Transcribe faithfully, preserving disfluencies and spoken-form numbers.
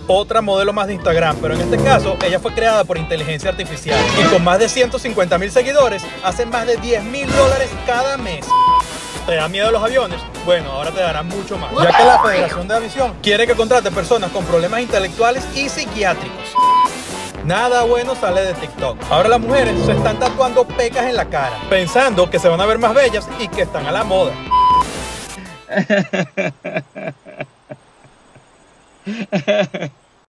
otra modelo más de Instagram, pero en este caso ella fue creada por inteligencia artificial y con más de ciento cincuenta mil seguidores hace más de diez mil dólares cada mes. ¿Te da miedo los aviones? Bueno, ahora te darán mucho más, ya que la Federación de Aviación quiere que contrate personas con problemas intelectuales y psiquiátricos. Nada bueno sale de TikTok. Ahora las mujeres se están tatuando pecas en la cara, pensando que se van a ver más bellas y que están a la moda.